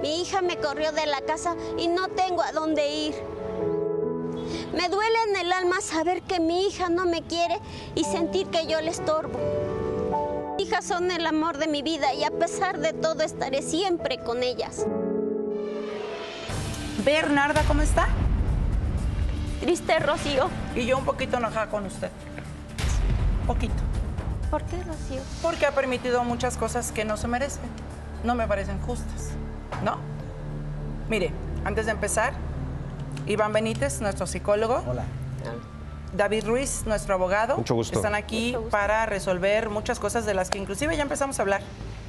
Mi hija me corrió de la casa y no tengo a dónde ir. Me duele en el alma saber que mi hija no me quiere y sentir que yo le estorbo. Mis hijas son el amor de mi vida y a pesar de todo estaré siempre con ellas. Bernarda, ¿cómo está? Triste, Rocío. Y yo un poquito enojada con usted. Poquito. ¿Por qué, Rocío? Porque ha permitido muchas cosas que no se merecen. No me parecen justas, ¿no? Mire, antes de empezar, Iván Benítez, nuestro psicólogo. Hola. David Ruiz, nuestro abogado. Mucho gusto. Están aquí para resolver muchas cosas de las que inclusive ya empezamos a hablar.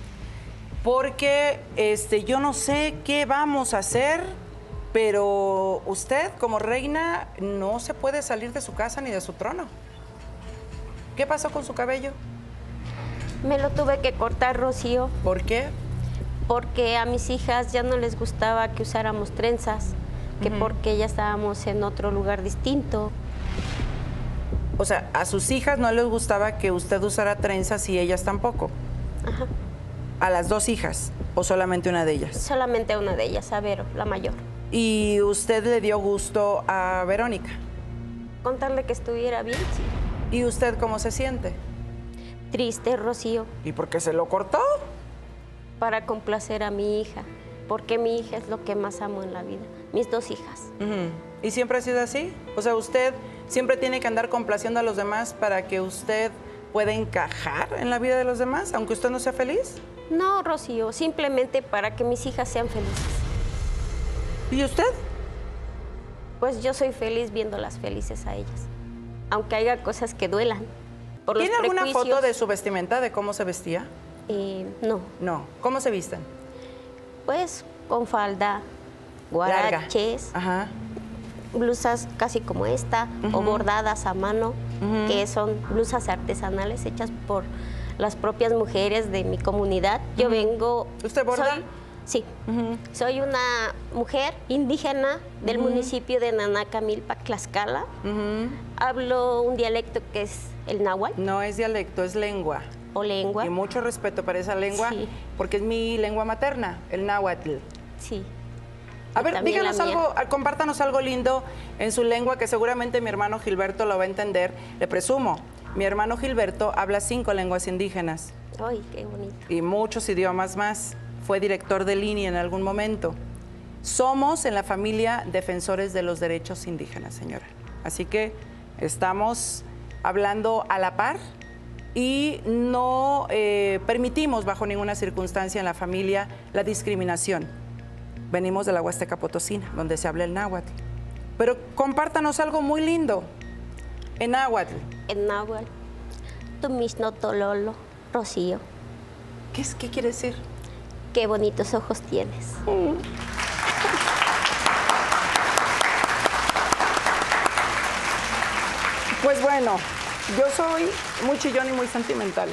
Porque yo no sé qué vamos a hacer, pero usted como reina no se puede salir de su casa ni de su trono. ¿Qué pasó con su cabello? Me lo tuve que cortar, Rocío. ¿Por qué? Porque a mis hijas ya no les gustaba que usáramos trenzas, que porque ya estábamos en otro lugar distinto. O sea, a sus hijas no les gustaba que usted usara trenzas y ellas tampoco. Ajá. ¿A las dos hijas o solamente una de ellas? Solamente a una de ellas, a Vero, la mayor. ¿Y usted le dio gusto a Verónica? Contarle que estuviera bien, sí. ¿Y usted cómo se siente? Triste, Rocío, ¿Y por qué se lo cortó? para complacer a mi hija, porque mi hija es lo que más amo en la vida, mis dos hijas. ¿Y siempre ha sido así? O sea, ¿usted siempre tiene que andar complaciendo a los demás para que usted pueda encajar en la vida de los demás, aunque usted no sea feliz? No, Rocío, simplemente para que mis hijas sean felices. ¿Y usted? Pues yo soy feliz viéndolas felices a ellas, aunque haya cosas que duelan. Por los ¿Tiene alguna prejuicios. foto de su vestimenta, de cómo se vestía? No, No. ¿Cómo se visten? pues con falda, Larga. guaraches, Ajá. blusas casi como esta, o bordadas a mano, que son blusas artesanales hechas por las propias mujeres de mi comunidad. Yo vengo... ¿Usted borda? Sí, soy una mujer indígena del municipio de Nanacamilpa, Tlaxcala. Hablo un dialecto que es el náhuatl No es dialecto, es lengua. o lengua. Y mucho respeto para esa lengua, Sí. porque es mi lengua materna, el náhuatl. Sí. A Y ver, también díganos la mía. algo, compártanos algo lindo en su lengua que seguramente mi hermano Gilberto lo va a entender. Le presumo, mi hermano Gilberto habla 5 lenguas indígenas Ay, qué bonito. y muchos idiomas más. Fue director de línea en algún momento. Somos en la familia defensores de los derechos indígenas, señora. Así que estamos hablando a la par y no permitimos bajo ninguna circunstancia en la familia la discriminación. Venimos de la Huasteca Potosina, donde se habla el náhuatl. Pero compártanos algo muy lindo en náhuatl. En náhuatl, tu mismo tololo, Rocío. ¿Qué quiere decir? Qué bonitos ojos tienes. Pues bueno, yo soy muy chillón y muy sentimental.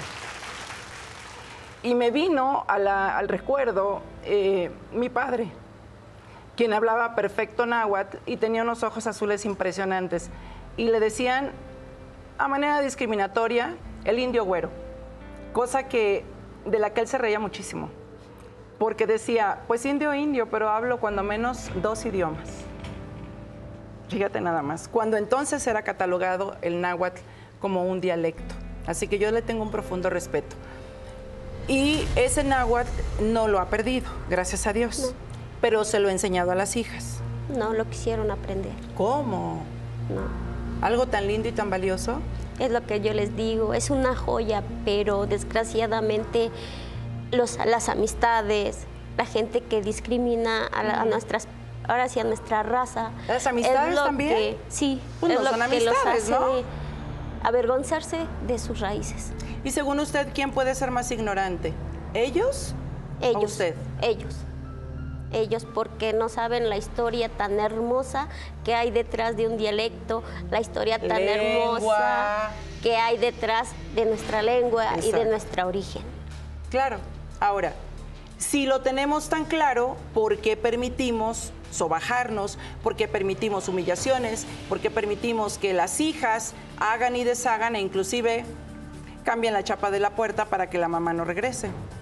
Y me vino al recuerdo mi padre, quien hablaba perfecto náhuatl y tenía unos ojos azules impresionantes. Y le decían, a manera discriminatoria, el indio güero, cosa de la que él se reía muchísimo. Porque decía, pues indio, pero hablo cuando menos 2 idiomas. Fíjate nada más. Cuando entonces era catalogado el náhuatl como un dialecto. Así que yo le tengo un profundo respeto. Y ese náhuatl no lo ha perdido, gracias a Dios. No. Pero se lo he enseñado a las hijas. No lo quisieron aprender. ¿Cómo? No. ¿Algo tan lindo y tan valioso? Es lo que yo les digo, es una joya, pero desgraciadamente las amistades, la gente que discrimina a nuestras, ahora sí a nuestra raza. ¿Las amistades es lo también? que, sí, Pues es no lo son que los amistades, hace ¿no? avergonzarse de sus raíces. Y según usted, ¿quién puede ser más ignorante? ¿Ellos? ¿O usted? Ellos, porque no saben la historia tan hermosa que hay detrás de un dialecto, la historia tan hermosa que hay detrás de nuestra lengua. Exacto. Y de nuestro origen. Claro. Ahora, si lo tenemos tan claro, ¿por qué permitimos sobajarnos? ¿Por qué permitimos humillaciones? ¿Por qué permitimos que las hijas hagan y deshagan e inclusive cambien la chapa de la puerta para que la mamá no regrese?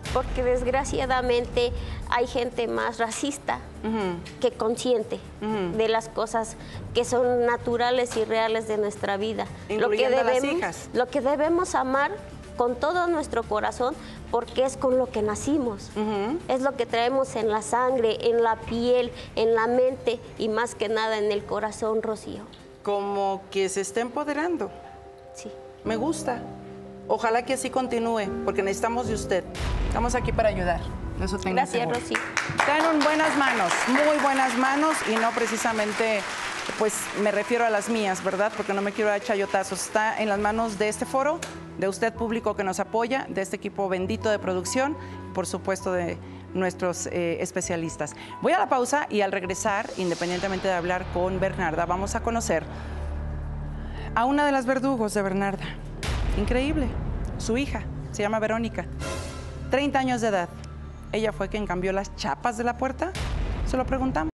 porque desgraciadamente hay gente más racista que consciente de las cosas que son naturales y reales de nuestra vida. Incluyendo a las hijas. Lo que debemos amar con todo nuestro corazón, porque es con lo que nacimos, es lo que traemos en la sangre, en la piel, en la mente y más que nada en el corazón, Rocío. Como que se está empoderando. Sí. Me gusta. Ojalá que así continúe, porque necesitamos de usted. Estamos aquí para ayudar. Eso tenga Gracias, seguro. Rocío. Está en buenas manos, muy buenas manos, y no precisamente, pues me refiero a las mías, ¿verdad? Porque no me quiero dar chayotazos. Está en las manos de este foro, de usted público que nos apoya, de este equipo bendito de producción, por supuesto de nuestros especialistas. Voy a la pausa y al regresar, independientemente de hablar con Bernarda, vamos a conocer a una de las verdugos de Bernarda. Increíble. Su hija se llama Verónica, 30 años de edad. Ella fue quien cambió las chapas de la puerta. Se lo preguntamos.